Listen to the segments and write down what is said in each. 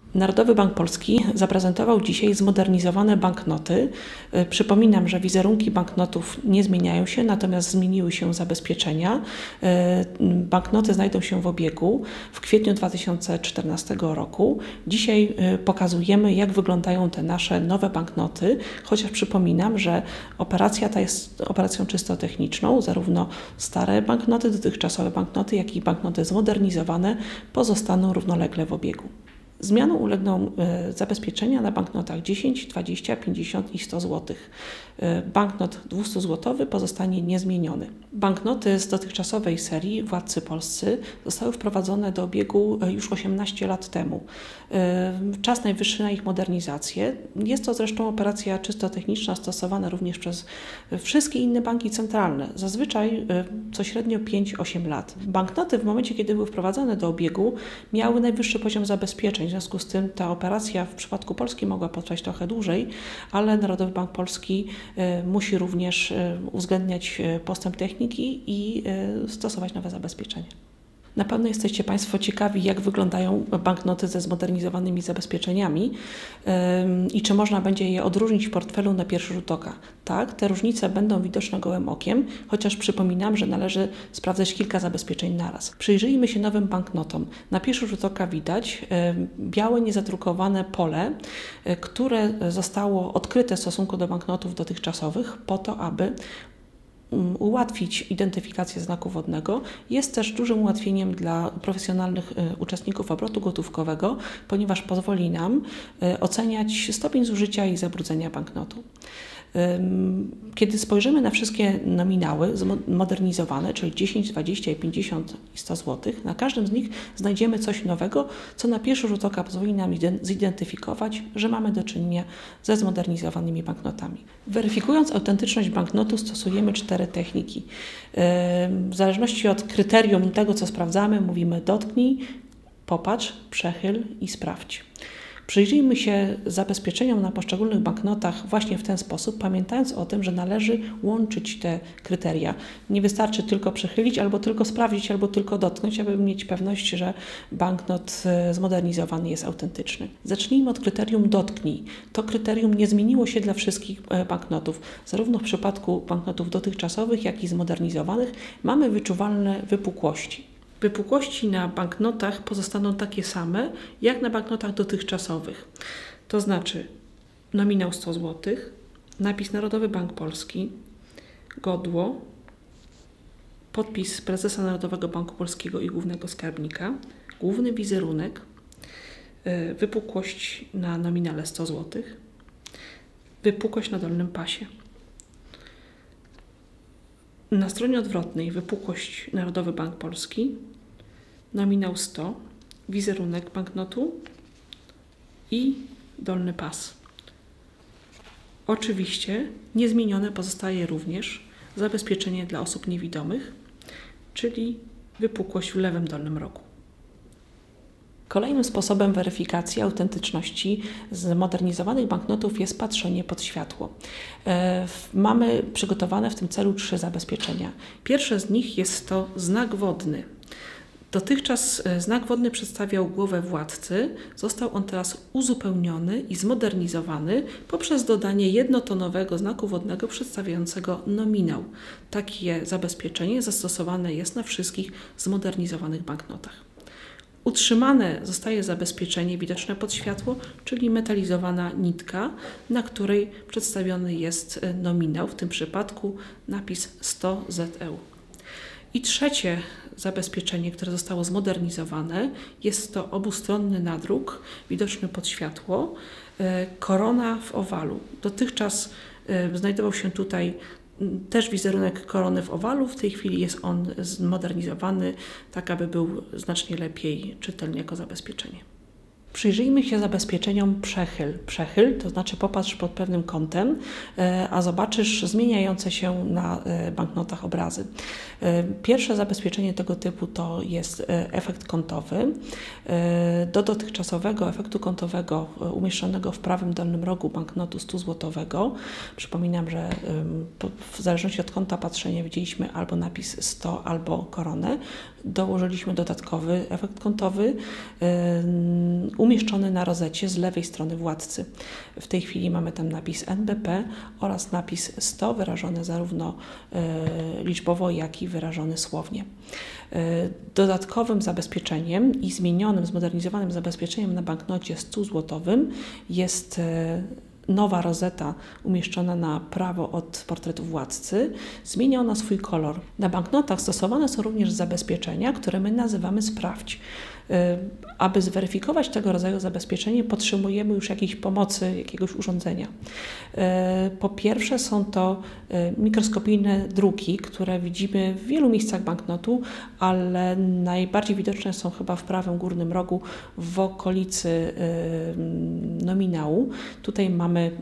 Narodowy Bank Polski zaprezentował dzisiaj zmodernizowane banknoty. Przypominam, że wizerunki banknotów nie zmieniają się, natomiast zmieniły się zabezpieczenia. Banknoty znajdą się w obiegu w kwietniu 2014 roku. Dzisiaj pokazujemy, jak wyglądają te nasze nowe banknoty, chociaż przypominam, że operacja ta jest operacją czysto techniczną. Zarówno stare banknoty, dotychczasowe banknoty, jak i banknoty zmodernizowane pozostaną równolegle w obiegu. Zmianom ulegną zabezpieczenia na banknotach 10, 20, 50 i 100 zł. Banknot 200-złotowy pozostanie niezmieniony. Banknoty z dotychczasowej serii Władcy Polscy zostały wprowadzone do obiegu już 18 lat temu. Czas najwyższy na ich modernizację. Jest to zresztą operacja czysto techniczna, stosowana również przez wszystkie inne banki centralne, zazwyczaj co średnio 5-8 lat. Banknoty w momencie, kiedy były wprowadzane do obiegu, miały najwyższy poziom zabezpieczeń. W związku z tym ta operacja w przypadku Polski mogła potrwać trochę dłużej, ale Narodowy Bank Polski musi również uwzględniać postęp techniki i stosować nowe zabezpieczenia. Na pewno jesteście Państwo ciekawi, jak wyglądają banknoty ze zmodernizowanymi zabezpieczeniami i czy można będzie je odróżnić w portfelu na pierwszy rzut oka. Tak, te różnice będą widoczne gołym okiem, chociaż przypominam, że należy sprawdzać kilka zabezpieczeń naraz. Przyjrzyjmy się nowym banknotom. Na pierwszy rzut oka widać białe, niezadrukowane pole, które zostało odkryte w stosunku do banknotów dotychczasowych po to, aby ułatwić identyfikację znaku wodnego. Jest też dużym ułatwieniem dla profesjonalnych uczestników obrotu gotówkowego, ponieważ pozwoli nam oceniać stopień zużycia i zabrudzenia banknotu. Kiedy spojrzymy na wszystkie nominały zmodernizowane, czyli 10, 20, 50 i 100 zł, na każdym z nich znajdziemy coś nowego, co na pierwszy rzut oka pozwoli nam zidentyfikować, że mamy do czynienia ze zmodernizowanymi banknotami. Weryfikując autentyczność banknotu, stosujemy 4 techniki. W zależności od kryterium tego, co sprawdzamy, mówimy dotknij, popatrz, przechyl i sprawdź. Przyjrzyjmy się zabezpieczeniom na poszczególnych banknotach właśnie w ten sposób, pamiętając o tym, że należy łączyć te kryteria. Nie wystarczy tylko przechylić, albo tylko sprawdzić, albo tylko dotknąć, aby mieć pewność, że banknot zmodernizowany jest autentyczny. Zacznijmy od kryterium dotknij. To kryterium nie zmieniło się dla wszystkich banknotów. Zarówno w przypadku banknotów dotychczasowych, jak i zmodernizowanych mamy wyczuwalne wypukłości. Wypukłości na banknotach pozostaną takie same, jak na banknotach dotychczasowych. To znaczy nominał 100 zł, napis Narodowy Bank Polski, godło, podpis prezesa Narodowego Banku Polskiego i głównego skarbnika, główny wizerunek, wypukłość na nominale 100 zł, wypukłość na dolnym pasie. Na stronie odwrotnej wypukłość Narodowy Bank Polski, nominał 100, wizerunek banknotu i dolny pas. Oczywiście niezmienione pozostaje również zabezpieczenie dla osób niewidomych, czyli wypukłość w lewym dolnym rogu. Kolejnym sposobem weryfikacji autentyczności zmodernizowanych banknotów jest patrzenie pod światło. Mamy przygotowane w tym celu 3 zabezpieczenia. Pierwsze z nich jest to znak wodny. Dotychczas znak wodny przedstawiał głowę władcy, został on teraz uzupełniony i zmodernizowany poprzez dodanie jednotonowego znaku wodnego przedstawiającego nominał. Takie zabezpieczenie zastosowane jest na wszystkich zmodernizowanych banknotach. Utrzymane zostaje zabezpieczenie widoczne pod światło, czyli metalizowana nitka, na której przedstawiony jest nominał, w tym przypadku napis 100 ZEU. I trzecie zabezpieczenie, które zostało zmodernizowane, jest to obustronny nadruk widoczny pod światło, korona w owalu. Dotychczas znajdował się tutaj też wizerunek korony w owalu, w tej chwili jest on zmodernizowany, tak aby był znacznie lepiej czytelny jako zabezpieczenie. Przyjrzyjmy się zabezpieczeniom przechyl. Przechyl to znaczy popatrz pod pewnym kątem, a zobaczysz zmieniające się na banknotach obrazy. Pierwsze zabezpieczenie tego typu to jest efekt kątowy. Do dotychczasowego efektu kątowego umieszczonego w prawym dolnym rogu banknotu 100-złotowego, przypominam, że w zależności od kąta patrzenia widzieliśmy albo napis 100, albo koronę, dołożyliśmy dodatkowy efekt kątowy, umieszczony na rozecie z lewej strony władcy. W tej chwili mamy tam napis NBP oraz napis 100 wyrażony zarówno liczbowo, jak i wyrażony słownie. Dodatkowym zabezpieczeniem i zmienionym, zmodernizowanym zabezpieczeniem na banknocie 100-złotowym jest nowa rozeta umieszczona na prawo od portretu władcy. Zmienia ona swój kolor. Na banknotach stosowane są również zabezpieczenia, które my nazywamy sprawdź. Aby zweryfikować tego rodzaju zabezpieczenie, potrzebujemy już jakiejś pomocy, jakiegoś urządzenia. Po pierwsze są to mikroskopijne druki, które widzimy w wielu miejscach banknotu, ale najbardziej widoczne są chyba w prawym górnym rogu w okolicy nominału. Tutaj mamy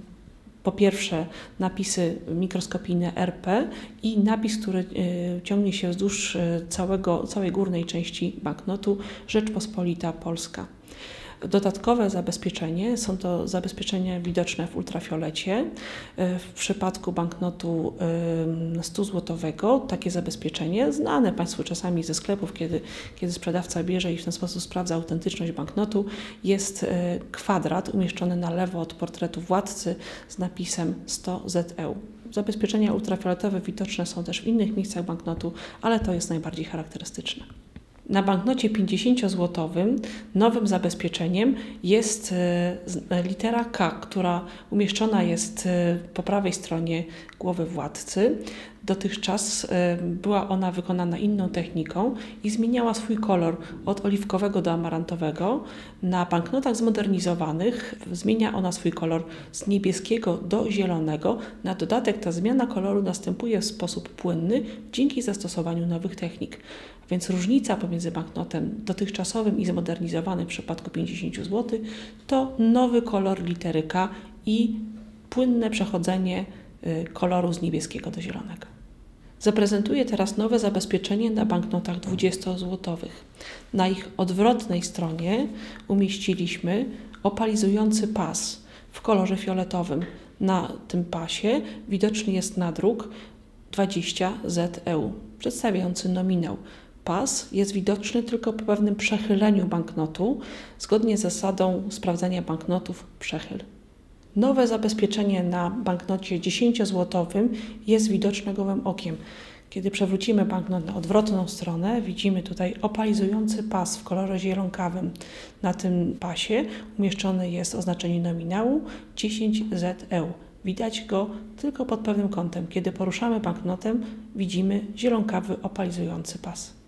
po pierwsze napisy mikroskopijne RP i napis, który ciągnie się wzdłuż całej górnej części banknotu Rzeczpospolita Polska. Dodatkowe zabezpieczenie, są to zabezpieczenia widoczne w ultrafiolecie. W przypadku banknotu 100-złotowego takie zabezpieczenie, znane Państwu czasami ze sklepów, kiedy sprzedawca bierze i w ten sposób sprawdza autentyczność banknotu, jest kwadrat umieszczony na lewo od portretu władcy z napisem 100 ZEU. Zabezpieczenia ultrafioletowe widoczne są też w innych miejscach banknotu, ale to jest najbardziej charakterystyczne. Na banknocie 50-złotowym nowym zabezpieczeniem jest litera K, która umieszczona jest po prawej stronie głowy władcy. Dotychczas była ona wykonana inną techniką i zmieniała swój kolor od oliwkowego do amarantowego. Na banknotach zmodernizowanych zmienia ona swój kolor z niebieskiego do zielonego. Na dodatek ta zmiana koloru następuje w sposób płynny dzięki zastosowaniu nowych technik. Więc różnica pomiędzy banknotem dotychczasowym i zmodernizowanym w przypadku 50 zł to nowy kolor litery K i płynne przechodzenie koloru z niebieskiego do zielonego. Zaprezentuję teraz nowe zabezpieczenie na banknotach 20-złotowych. Na ich odwrotnej stronie umieściliśmy opalizujący pas w kolorze fioletowym. Na tym pasie widoczny jest nadruk 20 ZEU, przedstawiający nominał. Pas jest widoczny tylko po pewnym przechyleniu banknotu, zgodnie z zasadą sprawdzania banknotów przechyl. Nowe zabezpieczenie na banknocie 10-złotowym jest widoczne gołym okiem. Kiedy przewrócimy banknot na odwrotną stronę, widzimy tutaj opalizujący pas w kolorze zielonkawym. Na tym pasie umieszczone jest oznaczenie nominału 10 ZEU. Widać go tylko pod pewnym kątem. Kiedy poruszamy banknotem, widzimy zielonkawy opalizujący pas.